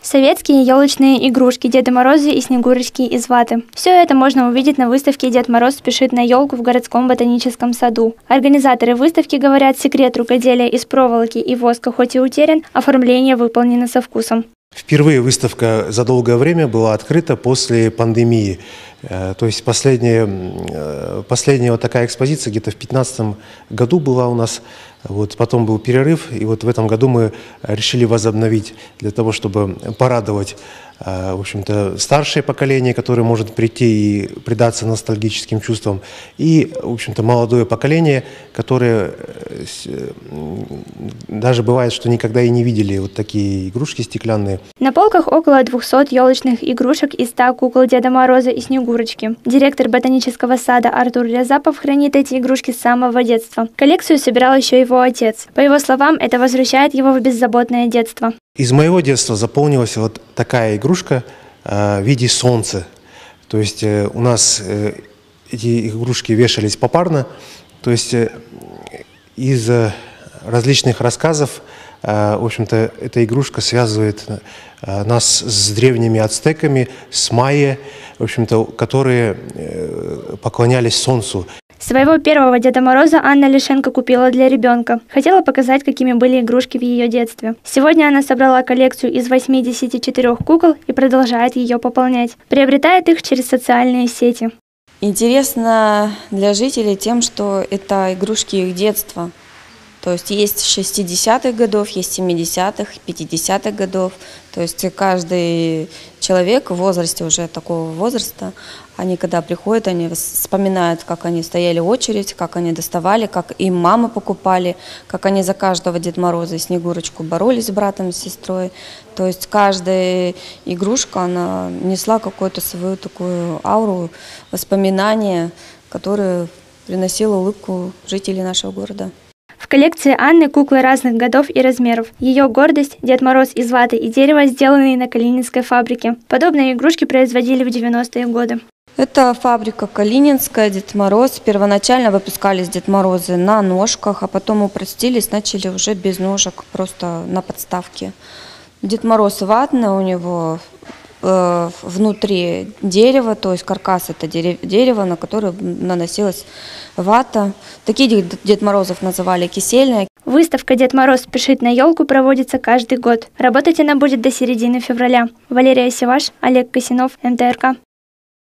Советские елочные игрушки, Деды Морозы и Снегурочки из ваты. Все это можно увидеть на выставке «Дед Мороз спешит на елку» в городском ботаническом саду. Организаторы выставки говорят, секрет рукоделия из проволоки и воска хоть и утерян, оформление выполнено со вкусом. Впервые выставка за долгое время была открыта после пандемии. То есть последняя вот такая экспозиция где-то в 2015 году была у нас. Вот, потом был перерыв, и вот в этом году мы решили возобновить для того, чтобы порадовать, в общем-то, старшее поколение, которое может прийти и предаться ностальгическим чувствам, и, в общем-то, молодое поколение, которое даже бывает, что никогда и не видели вот такие игрушки стеклянные. На полках около 200 елочных игрушек и 100 кукол Деда Мороза и Снегурочки. Директор ботанического сада Артур Рязапов хранит эти игрушки с самого детства. Коллекцию собирал еще его отец. По его словам, это возвращает его в беззаботное детство. Из моего детства запомнилась вот такая игрушка в виде солнца. То есть у нас эти игрушки вешались попарно. То есть из различных рассказов, в общем-то, эта игрушка связывает нас с древними ацтеками, с майя, в общем-то, которые поклонялись солнцу. Своего первого Деда Мороза Анна Лишенко купила для ребенка. Хотела показать, какими были игрушки в ее детстве. Сегодня она собрала коллекцию из 84 кукол и продолжает ее пополнять. Приобретает их через социальные сети. Интересно для жителей тем, что это игрушки их детства. То есть 60-х годов, есть 70-х, 50-х годов. То есть каждый человек в возрасте, уже такого возраста, они когда приходят, они вспоминают, как они стояли в очередь, как они доставали, как им мамы покупали, как они за каждого Деда Мороза и Снегурочку боролись с братом и сестрой. То есть каждая игрушка, она несла какую-то свою такую ауру, воспоминания, которые приносила улыбку жителей нашего города. В коллекции Анны куклы разных годов и размеров. Ее гордость – Дед Мороз из ваты и дерева, сделанные на Калининской фабрике. Подобные игрушки производили в 90-е годы. Это фабрика Калининская, Дед Мороз. Первоначально выпускались Дед Морозы на ножках, а потом упростились, начали уже без ножек, просто на подставке. Дед Мороз ватный, у него внутри дерево, то есть каркас это дерево, на которое наносилась вата. Такие Дед Морозов называли кисельные. Выставка «Дед Мороз спешит на елку» проводится каждый год. Работать она будет до середины февраля. Валерия Севаш, Олег Косинов, МТРК.